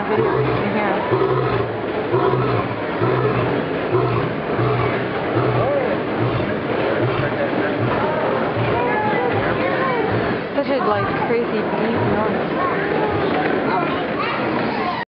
video in here. Such a like crazy deep noise.